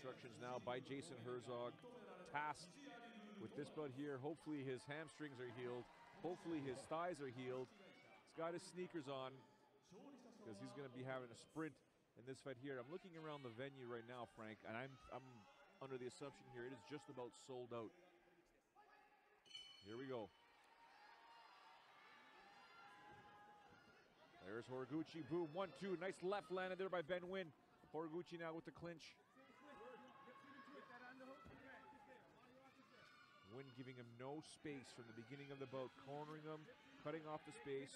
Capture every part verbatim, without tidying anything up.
instructions now by Jason Herzog, tasked with this bout here. Hopefully his hamstrings are healed. Hopefully his thighs are healed. He's got his sneakers on because he's going to be having a sprint in this fight here. I'm looking around the venue right now, Frank, and I'm, I'm under the assumption here it is just about sold out. Here we go. There's Horiguchi, boom, one, two, nice left landed there by Ben Nguyen. Horiguchi now with the clinch. Nguyen giving him no space from the beginning of the bout, cornering him, cutting off the space.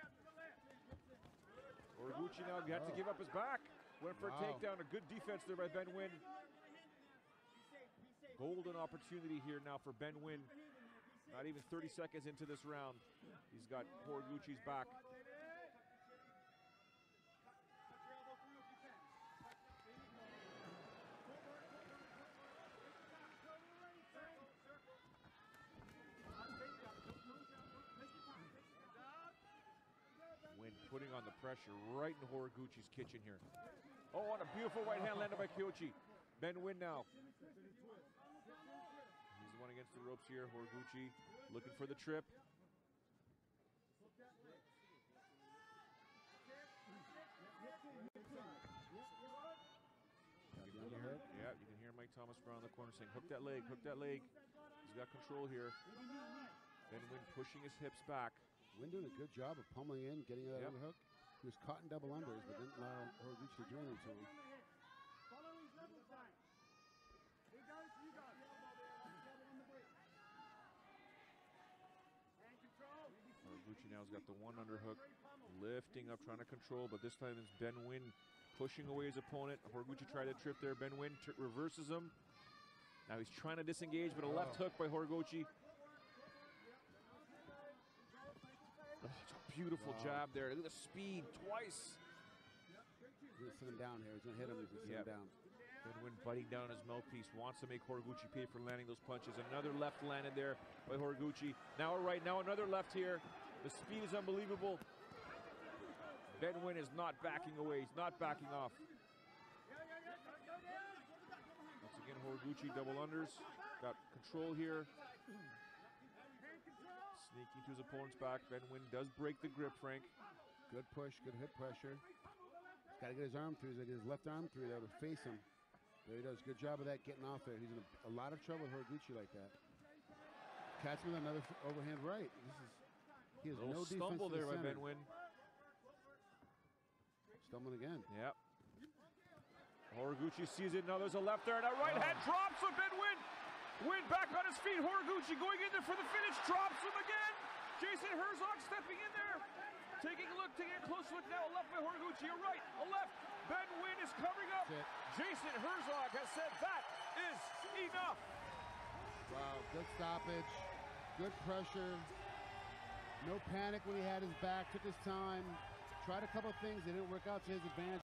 Horiguchi now got to give up his back. Went for wow. a takedown, a good defense there by Ben Nguyen. Golden opportunity here now for Ben Nguyen. Not even thirty seconds into this round. He's got Horiguchi's back. Nguyen putting on the pressure right in Horiguchi's kitchen here. Oh, and a beautiful right hand landed by Kyochi. Ben Nguyen now. He's the one against the ropes here. Horiguchi looking for the trip. You can hear, yeah, you can hear Mike Thomas around the corner saying, hook that leg, hook that leg. He's got control here. Ben Nguyen pushing his hips back. Nguyen doing a good job of pummeling in, getting that yep. underhook. He was caught in double unders, but didn't allow Horiguchi to do anything to him. Horiguchi now's got the one underhook, lifting up, trying to control, but this time it's Ben Nguyen pushing away his opponent. Horiguchi tried to trip there. Ben Nguyen reverses him. Now he's trying to disengage, but a left hook by Horiguchi. Oh, it's a beautiful wow. jab there. Look at the speed, twice. He's going to sit him down here. He's going to hit him. He's going to sit yep. him down. Ben Nguyen biting down on his mouthpiece. Wants to make Horiguchi pay for landing those punches. Another left landed there by Horiguchi. Now a right, now another left here. The speed is unbelievable. Ben Nguyen is not backing away. He's not backing off. Once again, Horiguchi double unders. Got control here. Sneaking to his opponent's back. Ben Nguyen does break the grip, Frank. Good push, good hip pressure. He's got to get his arm through. He's got to get his left arm through there to face him. There he does. Good job of that, getting off there. He's in a, a lot of trouble with Horiguchi like that. Catch him with another overhand right. This is he has a little no stumble defense there the by Ben Nguyen. Stumbling again. Yep. Horiguchi sees it. Now there's a left there and a right oh. hand drops of Ben Nguyen. Nguyen back on his feet. Horiguchi going in there for the finish. Drops him again. Jason Herzog stepping in there. Taking a look, taking a close look now. A left by Horiguchi. A right, a left. Ben Nguyen is covering up. Jason Herzog has said that is enough. Wow, good stoppage. Good pressure. No panic when he had his back. Took his time. Tried a couple things. They didn't work out to his advantage.